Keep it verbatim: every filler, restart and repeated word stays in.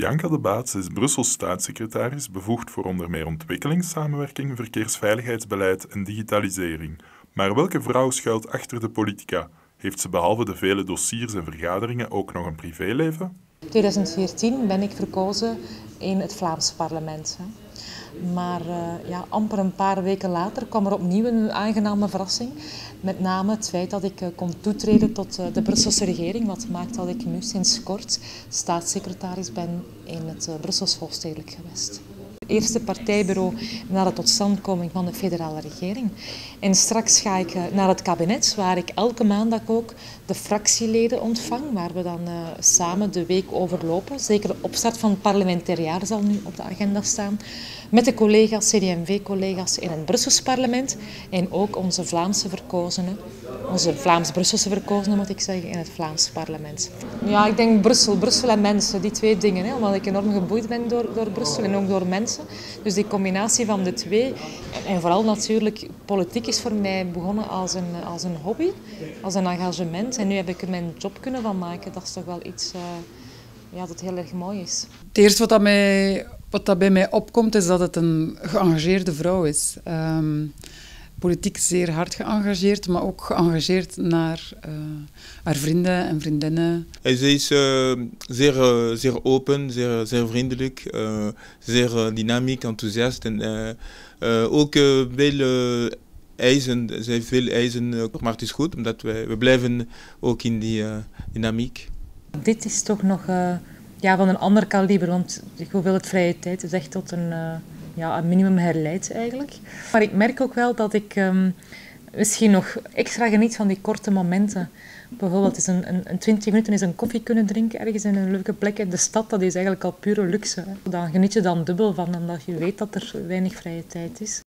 Bianca De Baets is Brussels staatssecretaris, bevoegd voor onder meer ontwikkelingssamenwerking, verkeersveiligheidsbeleid en digitalisering. Maar welke vrouw schuilt achter de politica? Heeft ze behalve de vele dossiers en vergaderingen ook nog een privéleven? In tweeduizend veertien ben ik verkozen in het Vlaams parlement. Maar uh, ja, amper een paar weken later kwam er opnieuw een aangename verrassing. Met name het feit dat ik uh, kon toetreden tot uh, de Brusselse regering. Wat maakt dat ik nu sinds kort staatssecretaris ben in het uh, Brussels hoofdstedelijk gewest. Het eerste partijbureau na de totstandkoming van de federale regering. En straks ga ik uh, naar het kabinet, waar ik elke maandag ook de fractieleden ontvang, waar we dan uh, samen de week overlopen. Zeker de opstart van het parlementair jaar zal nu op de agenda staan. Met de collega's, C D M V-collega's in het Brussels parlement en ook onze Vlaamse verkozenen, onze Vlaams-Brusselse verkozenen moet ik zeggen, in het Vlaams parlement. Ja, ik denk Brussel, Brussel en mensen, die twee dingen, hè, omdat ik enorm geboeid ben door, door Brussel en ook door mensen. Dus die combinatie van de twee en, en vooral natuurlijk, politiek is voor mij begonnen als een, als een hobby, als een engagement en nu heb ik er mijn job kunnen van maken. Dat is toch wel iets uh, ja, dat heel erg mooi is. Het eerste wat dat mij... Wat dat bij mij opkomt, is dat het een geëngageerde vrouw is. Um, politiek zeer hard geëngageerd, maar ook geëngageerd naar uh, haar vrienden en vriendinnen. Ze is uh, zeer, uh, zeer open, zeer, zeer vriendelijk, uh, zeer uh, dynamiek, enthousiast. En uh, uh, ook uh, veel uh, eisen, ze heeft veel eisen, uh, maar het is goed, omdat wij, we blijven ook in die uh, dynamiek. Dit is toch nog... Uh... Ja, van een ander kaliber, want hoeveelheid vrije tijd is echt tot een, uh, ja, een minimum herleid eigenlijk. Maar ik merk ook wel dat ik um, misschien nog extra geniet van die korte momenten. Bijvoorbeeld eens een, een, een twintig minuten eens een koffie kunnen drinken ergens in een leuke plek in de stad, dat is eigenlijk al pure luxe. Hè. Dan geniet je dan dubbel van, omdat je weet dat er weinig vrije tijd is.